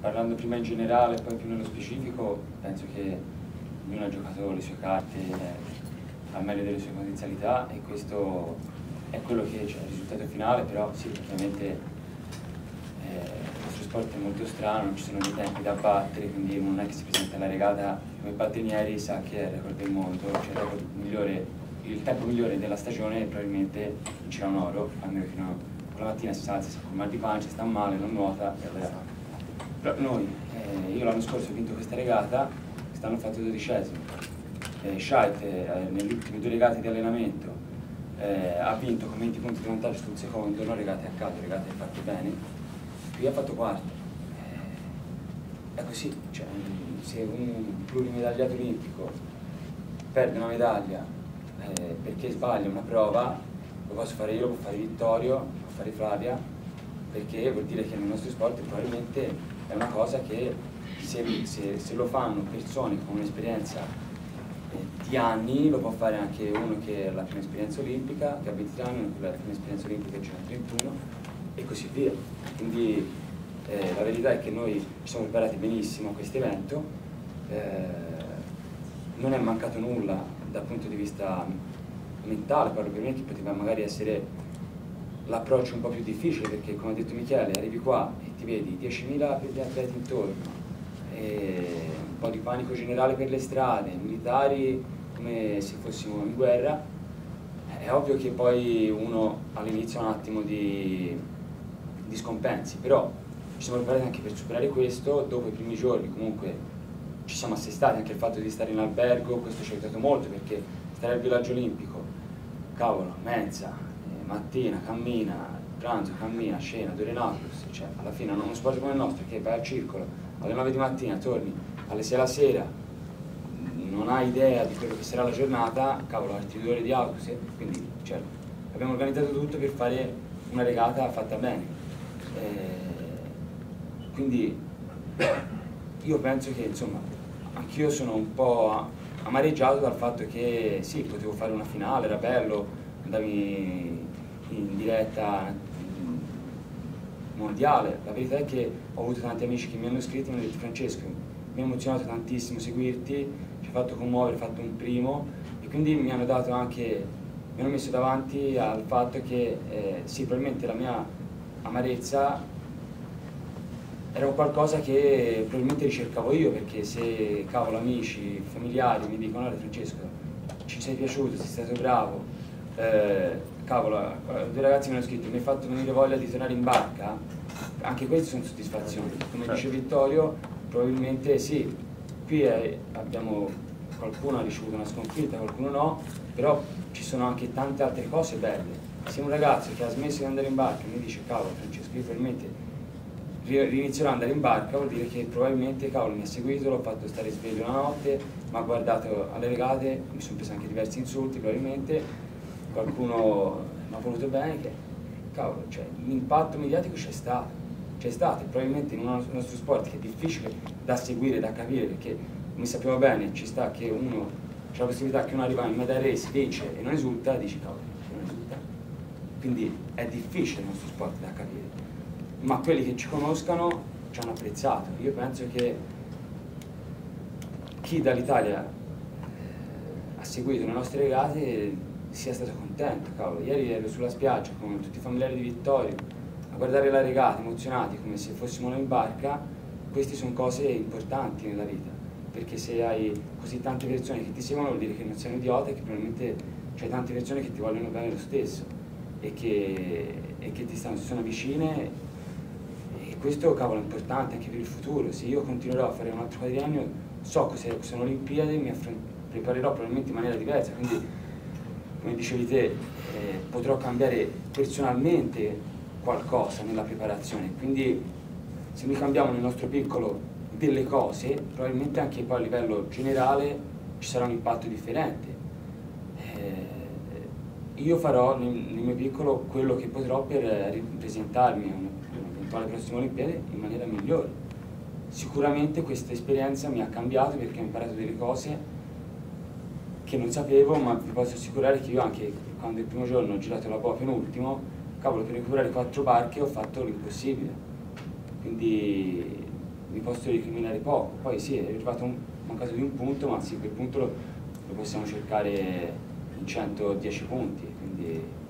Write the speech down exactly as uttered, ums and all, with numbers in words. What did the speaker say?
parlando prima in generale e poi più nello specifico, penso che ognuno ha giocato le sue carte eh, al meglio delle sue potenzialità, e questo è quello che c'è, il risultato finale. Però sì, ovviamente eh, il nostro sport è molto strano, non ci sono dei tempi da battere, quindi non è che si presenta alla regata come battenieri, sa che è il record del mondo, cioè il record migliore, il tempo migliore della stagione probabilmente vincerà un oro, almeno fino a la mattina si alza, con mal di pancia, sta male, non nuota, e allora... Però noi, eh, io l'anno scorso ho vinto questa regata, quest'anno ho fatto dodicesimo. Eh, Scheidt eh, nelle ultime due regate di allenamento eh, ha vinto con venti punti di vantaggio sul secondo, non regate a caso, regate fatte bene, qui ha fatto quarto. Eh, è così, cioè, se un plurimedagliato olimpico perde una medaglia eh, perché sbaglia una prova, lo posso fare io, lo può fare Vittorio, lo può fare Flavia, perché vuol dire che nei nostri sport probabilmente è una cosa che se, se, se lo fanno persone con un'esperienza eh, di anni, lo può fare anche uno che ha la prima esperienza olimpica, che ha venti anni, uno che ha la prima esperienza olimpica che ha trentuno, e così via. Quindi eh, la verità è che noi ci siamo preparati benissimo a questo evento, eh, non è mancato nulla dal punto di vista mentale, parlo per me, che poteva magari essere l'approccio un po' più difficile, perché come ha detto Michele, arrivi qua e ti vedi diecimila atleti intorno, e un po' di panico generale per le strade, militari come se fossimo in guerra. È ovvio che poi uno all'inizio ha un attimo di, di scompensi, però ci siamo preparati anche per superare questo. Dopo i primi giorni comunque ci siamo assestati, anche il fatto di stare in albergo, questo ci ha aiutato molto, perché stare al villaggio olimpico, cavolo, mensa, mattina, cammina, pranzo, cammina, cena, due Nautilus, cioè alla fine non uno sport come il nostro che vai al circolo alle nove di mattina, torni alle sei la sera, non hai idea di quello che sarà la giornata, cavolo, altri due ore di autobus, quindi cioè, abbiamo organizzato tutto per fare una regata fatta bene. Eh, quindi io penso che insomma anch'io sono un po' amareggiato dal fatto che sì, potevo fare una finale, era bello, andavi in diretta mondiale. La verità è che ho avuto tanti amici che mi hanno scritto e mi hanno detto: Francesco, mi ha emozionato tantissimo seguirti, ci ha fatto commuovere, hai fatto un primo, e quindi mi hanno dato anche, mi hanno messo davanti al fatto che eh, sì, probabilmente la mia amarezza era qualcosa che probabilmente ricercavo io, perché se cavolo amici, familiari mi dicono: allora Francesco, ci sei piaciuto, sei stato bravo, eh, cavolo, due ragazzi mi hanno scritto: mi hai fatto venire voglia di tornare in barca, anche queste sono soddisfazioni. Come dice Vittorio, probabilmente sì, qui è, abbiamo, qualcuno ha ricevuto una sconfitta, qualcuno no, però ci sono anche tante altre cose belle. Se un ragazzo che ha smesso di andare in barca mi dice: cavolo Francesco, io probabilmente rinizierò ad andare in barca, vuol dire che probabilmente cavolo mi ha seguito, l'ho fatto stare sveglio la notte, mi ha guardato alle regate, mi sono preso anche diversi insulti probabilmente, qualcuno mi ha voluto bene, che cavolo, cioè l'impatto mediatico c'è stato, c'è stato, e probabilmente in un nostro sport che è difficile da seguire, da capire, perché come sappiamo bene ci sta che uno c'è la possibilità che uno arriva in medal race, vince e non esulta, e dici cavolo, non esulta, quindi è difficile il nostro sport da capire, ma quelli che ci conoscano ci hanno apprezzato. Io penso che chi dall'Italia eh, ha seguito le nostre regate sia stato contento, cavolo. Ieri ero sulla spiaggia con tutti i familiari di Vittorio a guardare la regata, emozionati come se fossimo noi in barca. Queste sono cose importanti nella vita, perché se hai così tante persone che ti seguono vuol dire che non sei un idiota, e che probabilmente c'hai tante persone che ti vogliono bene lo stesso e che, e che ti stanno, sono vicine, e questo cavolo è importante anche per il futuro. Se io continuerò a fare un altro quadriennio, so che se sono Olimpiadi mi preparerò probabilmente in maniera diversa, quindi come dicevi te, eh, potrò cambiare personalmente qualcosa nella preparazione, quindi se noi cambiamo nel nostro piccolo delle cose, probabilmente anche poi a livello generale ci sarà un impatto differente. Eh, io farò nel, nel mio piccolo quello che potrò per ripresentarmi a un'eventuale prossima Olimpiade in maniera migliore. Sicuramente questa esperienza mi ha cambiato, perché ho imparato delle cose che non sapevo, ma vi posso assicurare che io anche quando il primo giorno ho girato la boa penultimo, cavolo, per recuperare quattro barche ho fatto l'impossibile. Quindi vi posso recriminare poco. Poi sì, è arrivato un, mancato di un punto, ma sì, quel punto lo, lo possiamo cercare in centodieci punti, quindi